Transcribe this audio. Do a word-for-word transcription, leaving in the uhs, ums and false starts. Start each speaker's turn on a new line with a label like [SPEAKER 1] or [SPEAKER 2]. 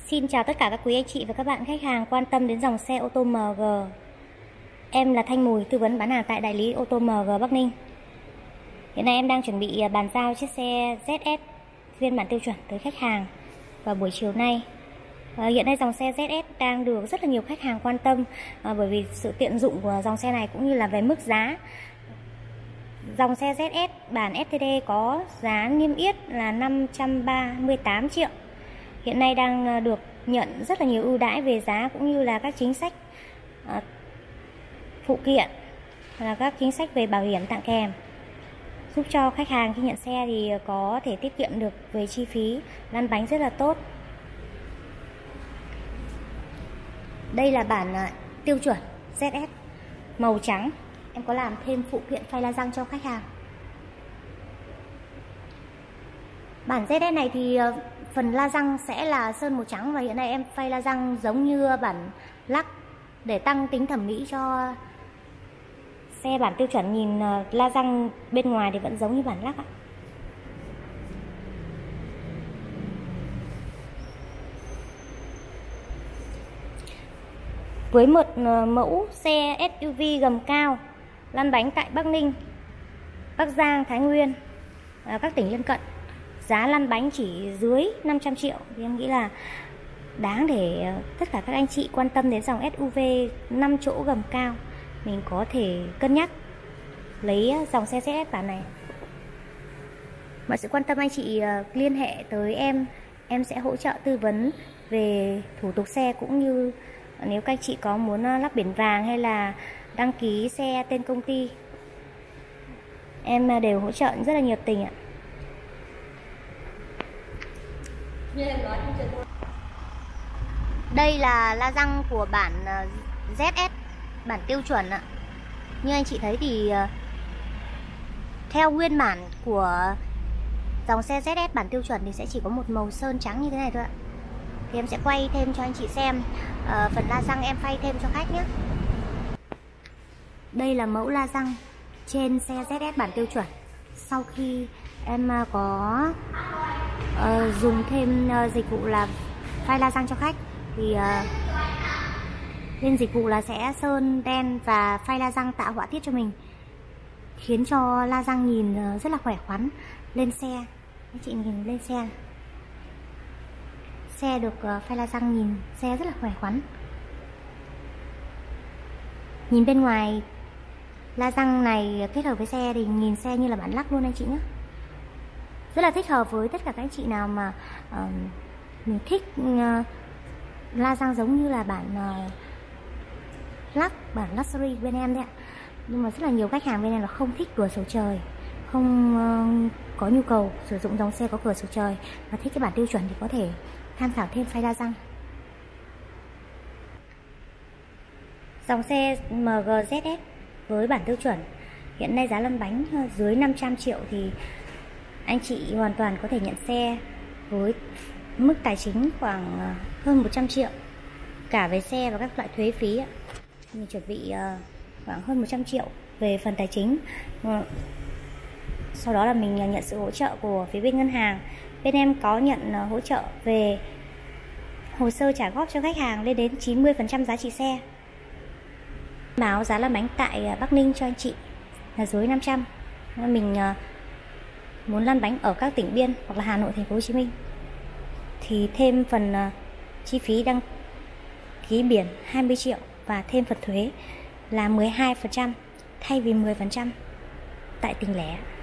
[SPEAKER 1] Xin chào tất cả các quý anh chị và các bạn khách hàng quan tâm đến dòng xe ô tô em giê. Em là Thanh Mùi, tư vấn bán hàng tại đại lý ô tô em giê Bắc Ninh. Hiện nay em đang chuẩn bị bàn giao chiếc xe Z S phiên bản tiêu chuẩn tới khách hàng vào buổi chiều nay. À, hiện nay dòng xe Z S đang được rất là nhiều khách hàng quan tâm à, bởi vì sự tiện dụng của dòng xe này cũng như là về mức giá. Dòng xe Z S bản ét tê đê có giá niêm yết là năm trăm ba mươi tám triệu. Hiện nay đang được nhận rất là nhiều ưu đãi về giá cũng như là các chính sách uh, phụ kiện, là các chính sách về bảo hiểm tặng kèm, giúp cho khách hàng khi nhận xe thì có thể tiết kiệm được về chi phí lăn bánh rất là tốt. Đây là bản uh, tiêu chuẩn Z S màu trắng. Em có làm thêm phụ kiện phay la răng cho khách hàng. Bản Z S này thì uh, phần la răng sẽ là sơn màu trắng, và hiện nay em phay la răng giống như bản lắc để tăng tính thẩm mỹ cho xe bản tiêu chuẩn. Nhìn la răng bên ngoài thì vẫn giống như bản lắc ạ. Với một mẫu xe ét u vê gầm cao lăn bánh tại Bắc Ninh, Bắc Giang, Thái Nguyên, các tỉnh lân cận, giá lăn bánh chỉ dưới năm trăm triệu thì em nghĩ là đáng để tất cả các anh chị quan tâm đến dòng ét u vê năm chỗ gầm cao, mình có thể cân nhắc lấy dòng xe Z S bản này. Mọi sự quan tâm anh chị liên hệ tới em, em sẽ hỗ trợ tư vấn về thủ tục xe, cũng như nếu các anh chị có muốn lắp biển vàng hay là đăng ký xe tên công ty, em đều hỗ trợ rất là nhiệt tình ạ. Đây là la răng của bản Z S bản tiêu chuẩn ạ. Như anh chị thấy thì theo nguyên bản của dòng xe Z S bản tiêu chuẩn thì sẽ chỉ có một màu sơn trắng như thế này thôi ạ. Thì em sẽ quay thêm cho anh chị xem à, phần la răng em phay thêm cho khách nhé. Đây là mẫu la răng trên xe Z S bản tiêu chuẩn. Sau khi em có uh, dùng thêm uh, dịch vụ là phay la răng cho khách thì uh, bên dịch vụ là sẽ sơn đen và phay la răng tạo họa tiết cho mình, khiến cho la răng nhìn uh, rất là khỏe khoắn. Lên xe, các chị nhìn lên xe, xe được uh, phay la răng, nhìn xe rất là khỏe khoắn. Nhìn bên ngoài la răng này kết hợp với xe thì nhìn xe như là bản lắc luôn anh chị nhé. Rất là thích hợp với tất cả các anh chị nào mà uh, mình thích uh, la răng giống như là bản uh, lắc, bản luxury bên em đấy ạ. Nhưng mà rất là nhiều khách hàng bên em là không thích cửa sổ trời, không uh, có nhu cầu sử dụng dòng xe có cửa sổ trời, và thích cái bản tiêu chuẩn thì có thể tham khảo thêm phay la răng. Dòng xe em giê Z S với bản tiêu chuẩn hiện nay giá lăn bánh dưới năm trăm triệu thì anh chị hoàn toàn có thể nhận xe với mức tài chính khoảng hơn một trăm triệu cả về xe và các loại thuế phí. Mình chuẩn bị khoảng hơn một trăm triệu về phần tài chính. Sau đó là mình nhận sự hỗ trợ của phía bên ngân hàng. Bên em có nhận hỗ trợ về hồ sơ trả góp cho khách hàng lên đến chín mươi phần trăm giá trị xe. Báo giá lăn bánh tại Bắc Ninh cho anh chị là dưới năm trăm. Mình muốn lăn bánh ở các tỉnh biên hoặc là Hà Nội, Thành phố Hồ Chí Minh thì thêm phần chi phí đăng ký biển hai mươi triệu và thêm phần thuế là mười hai phần trăm thay vì mười phần trăm tại tỉnh lẻ.